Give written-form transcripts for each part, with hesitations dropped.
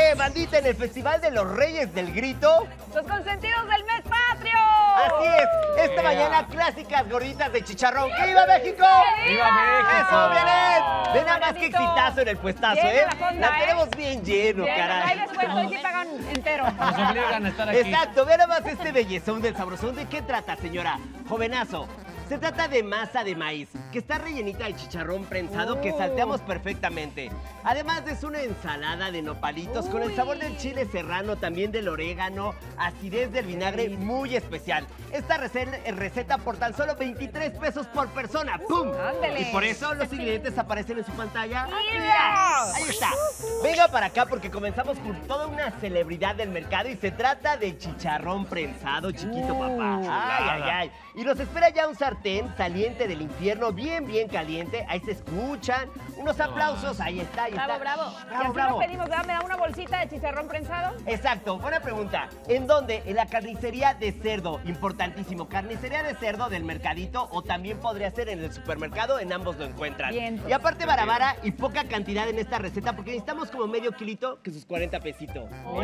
qué, bandita? En el Festival de los Reyes del Grito. ¡Los consentidos del mes patrio! Así es, esta mañana clásicas gorditas de chicharrón. ¡Que viva México! ¡Viva México! ¡Eso, Violet! Ve nada más que Marianito. exitazo en el puestazo, Llena ¿eh? la fonda, tenemos bien lleno, Bien, caray. ahí después hoy sí pagan entero. Nos obligan a estar aquí. Exacto, ve nada más este bellezón del sabrosón. ¿De qué trata, señora? Jovenazo. Se trata de masa de maíz, que está rellenita de chicharrón prensado que salteamos perfectamente. Además es una ensalada de nopalitos con el sabor del chile serrano, también del orégano, acidez del vinagre muy especial. Esta receta por tan solo 23 pesos por persona. ¡Pum! Ándele. Y por eso los ingredientes aparecen en su pantalla. ¡Mira! Ahí está. Venga para acá porque comenzamos con toda una celebridad del mercado y se trata de chicharrón prensado, chiquito papá. Ay, ay, ay. Y nos espera ya un sartén saliente del infierno, bien caliente. Ahí se escuchan unos aplausos. Ahí está, ahí está. Bravo. Y Bravo, así bravo. lo pedimos, ¿verdad? ¿Me da una bolsita de chicharrón prensado? Exacto, buena pregunta. ¿En dónde? En la carnicería de cerdo, importantísimo. Carnicería de cerdo del mercadito o también podría ser en el supermercado, en ambos lo encuentran. Bien. Y aparte barabara y poca cantidad en esta receta porque necesitamos como medio kilito que sus 40 pesitos. Muy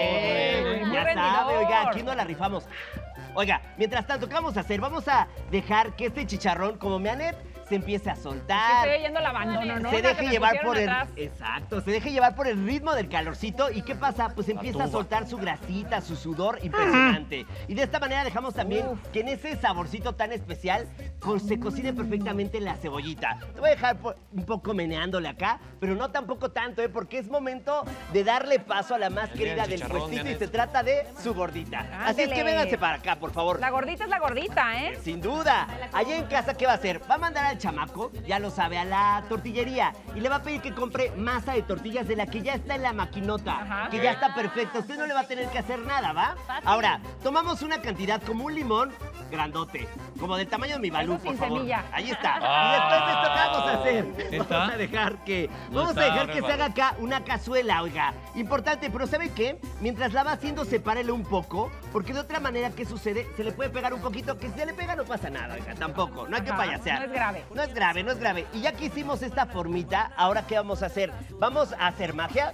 Ya rendidor. sabe, oiga, aquí no la rifamos. Oiga, mientras tanto, ¿qué vamos a hacer? Vamos a dejar que este chicharrón, como Meanet, se empiece a Que soltar. estoy oyendo el abandono, ¿no? Se La que deje me llevar pusieron por el... atrás. Exacto, se deje llevar por el ritmo del calorcito. ¿Y qué pasa? Pues empieza a tuba. soltar su grasita, su sudor impresionante. Y de esta manera dejamos también que en ese saborcito tan especial se cocine perfectamente la cebollita. Te voy a dejar un poco meneándole acá, pero no tampoco tanto, ¿eh? Porque es momento de darle paso a la más El querida del chicharrón, puestito y Janet. se trata de su gordita. Así es que Ándele. vénganse para acá, por favor. La gordita es la gordita, ¿eh? Sin duda. Allá en casa, ¿qué va a hacer? Va a mandar al chamaco, ya lo sabe, a la tortillería. Y le va a pedir que compre masa de tortillas de la que ya está en la maquinota. Ajá. Que ya está perfecta. Usted no le va a tener que hacer nada, ¿va? Ahora, tomamos una cantidad como un limón grandote. Como del tamaño de mi balú, Eso por sin favor. semilla. Ahí está. Ah. Y después de esto, ¿qué vamos a hacer? ¿Sí está? Vamos a dejar que... No Vamos a está, dejar que se hermano. haga acá una cazuela, oiga. Importante, pero ¿sabe qué? Mientras la va haciendo, sepárele un poco, porque de otra manera, ¿qué sucede? Se le puede pegar un poquito, que si se le pega no pasa nada, oiga, tampoco. No hay que Ajá, payasear. no es grave. No es grave, no es grave. Y ya que hicimos esta formita, ¿ahora qué vamos a hacer? ¿Vamos a hacer magia?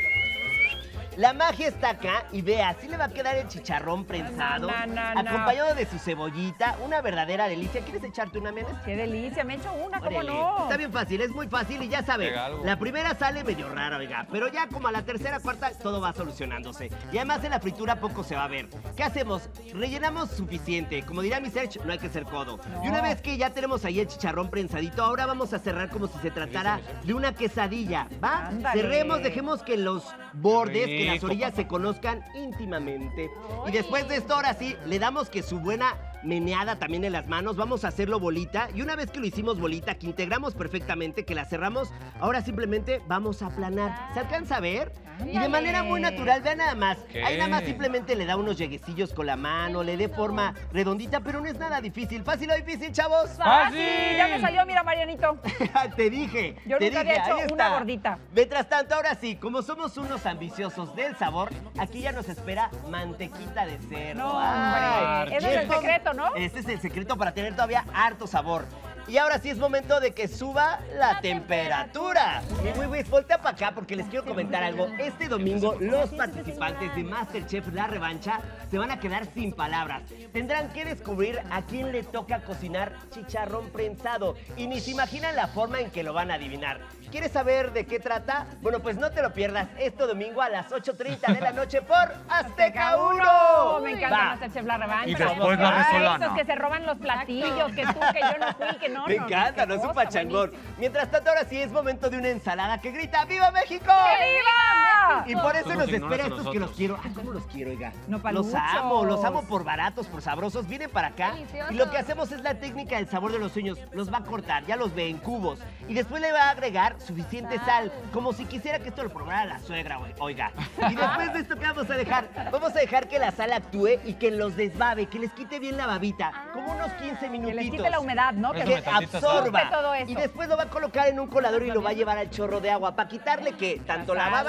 La magia está acá y vea, así le va a quedar el chicharrón prensado, No. acompañado de su cebollita, una verdadera delicia. ¿Quieres echarte una, Menes? ¡Qué delicia! Me he hecho una, ¿cómo Órale. no? Está bien fácil, es muy fácil y ya sabe, Pega algo. la primera sale medio rara, oiga, pero ya como a la tercera, cuarta, todo va solucionándose. Y además en la fritura poco se va a ver. ¿Qué hacemos? Rellenamos suficiente. Como dirá mi Serge, no hay que ser codo. No. Y una vez que ya tenemos ahí el chicharrón prensadito, ahora vamos a cerrar como si se tratara de una quesadilla, ¿va? Ándale. Cerremos, dejemos que los bordes, que las rico, orillas papá. se conozcan íntimamente. Y después de esto, ahora sí, le damos que su buena meneada también en las manos, vamos a hacerlo bolita y una vez que lo hicimos bolita, que integramos perfectamente, que la cerramos, ahora simplemente vamos a aplanar. ¿Se alcanza a ver? Y de manera muy natural, vean nada más. ¿Qué? Ahí nada más simplemente le da unos lleguecillos con la mano, le dé forma redondita, pero no es nada difícil. ¿Fácil o difícil, chavos? ¡Fácil! ¡Fácil! Ya me salió, mira, Marianito. Te dije. Yo te nunca había dije, hecho ahí una está. gordita. Mientras tanto, ahora sí, como somos unos ambiciosos del sabor, aquí ya nos espera mantequita de cerdo. No, Ay, hombre. Ese es el esto- secreto, ¿no? Este es el secreto para tener todavía harto sabor. Y ahora sí es momento de que suba la temperatura. Güey, voltea para acá porque les quiero comentar algo. Este domingo los participantes de MasterChef La Revancha se van a quedar sin palabras. Tendrán que descubrir a quién le toca cocinar chicharrón prensado. Y ni se imaginan la forma en que lo van a adivinar. ¿Quieres saber de qué trata? Bueno, pues no te lo pierdas este domingo a las 8:30 de la noche por Azteca 1. Me encanta Va. Masterchef La Revancha. Y después la Ay, resolana. Estos que se roban los platillos, que tú, que yo no fui, que no. Me no, encanta, qué no es un cosa, pachangón. buenísimo. Mientras tanto, ahora sí es momento de una ensalada que grita ¡Viva México! ¡Que viva! Y por eso Tú nos nos ignoras espera a estos que nosotros. los quiero. Ay, ¿cómo los quiero, oiga? Nopalitos. Los amo por baratos, por sabrosos. Vienen para acá. Deliciosos. Y lo que hacemos es la técnica del sabor de los sueños. Los va a cortar, ya los ve en cubos. Y después le va a agregar suficiente sal, como si quisiera que esto lo probara la suegra, oiga. Y después de esto, ¿qué vamos a dejar? Vamos a dejar que la sal actúe y que los desbabe, que les quite bien la babita. Como unos 15 Que minutitos. les quite la humedad, ¿no? Eso Que Que tantita sal. absorba. todo eso. Y después lo va a colocar en un colador y lo va a llevar al chorro de agua para quitarle que tanto la baba como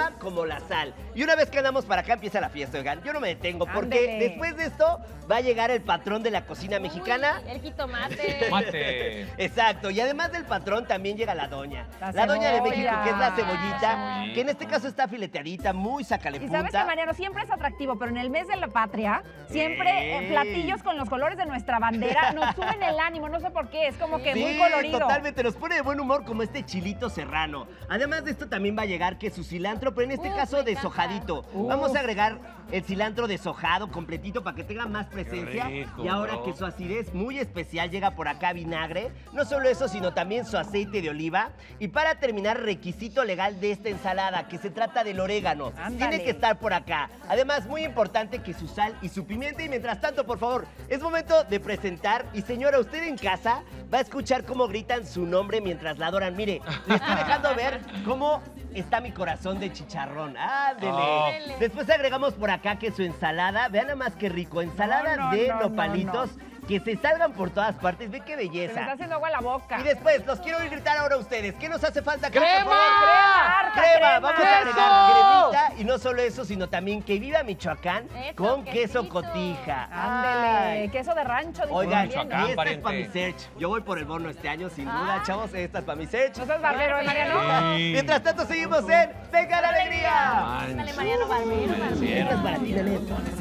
como la sal. Y una vez que andamos para acá empieza la fiesta, oigan. Yo no me detengo porque Ándele. después de esto va a llegar el patrón de la cocina mexicana. El jitomate. Mate. Exacto, y además del patrón también llega la doña. La La doña de cebolla. México, que es la La cebollita, cebollita. que en este caso está fileteadita, muy sacale Y sabes que, punta. Mariano, siempre es atractivo, pero en el mes de la patria, siempre Ey. platillos con los colores de nuestra bandera nos suben el ánimo, no sé por qué, es como que muy Sí, colorido. totalmente, nos pone de buen humor como este chilito serrano. Además de esto también va a llegar que su cilantro, pero en este Uf, caso me deshojadito. Vamos a agregar el cilantro deshojado completito para que tenga más presencia. rico, Y ahora bro. que su acidez muy especial llega por acá vinagre. No solo eso, sino también su aceite de oliva. Y para terminar, requisito legal de esta ensalada, que se trata del orégano. Ándale. Tiene que estar por acá. Además, muy importante que su sal y su pimienta. Y mientras tanto, por favor, es momento de presentar. Y señora, usted en casa va a escuchar cómo gritan su nombre mientras la adoran. Mire, le estoy dejando ver cómo está mi corazón de chicharrón. ¡Ándele! Oh. Después agregamos por acá que su ensalada, vean nada más que rico, ensalada No, no, de no, nopalitos, que se salgan por todas partes. Ve qué Se me está belleza. haciendo agua la boca. Y después, los quiero oír gritar ahora a ustedes. ¿Qué nos hace falta acá, ¡Crema! por favor? Harta Crema, vamos a agregar ¡Queso! cremita y no solo eso, sino también que viva Michoacán Eso, con queso quesito. cotija. Ándele, Ay. queso de rancho. dice Oigan, y Mariano. Michoacán, esta es para mi pariente. search. Yo voy por el bono este año, sin duda, Ah. chavos. Esta es para mi search. ¿No seas barbero, Mariano? Sí. Mientras tanto, seguimos en ¡Venga la Alegría! Dale, Mariano Barbero, Barbero. Esta es para ti, Nenet.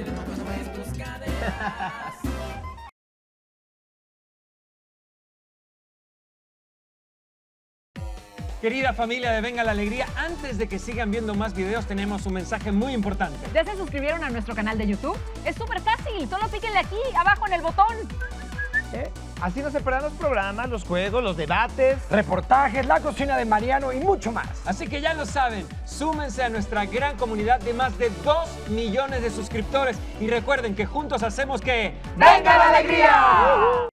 Querida familia de Venga la Alegría, antes de que sigan viendo más videos, tenemos un mensaje muy importante. ¿Ya se suscribieron a nuestro canal de YouTube? Es súper fácil, solo píquenle aquí, abajo en el botón. Así no se perderán los programas, los juegos, los debates. Reportajes, la cocina de Mariano y mucho más. Así que ya lo saben, súmense a nuestra gran comunidad de más de 2 millones de suscriptores y recuerden que juntos hacemos que... ¡Venga la alegría!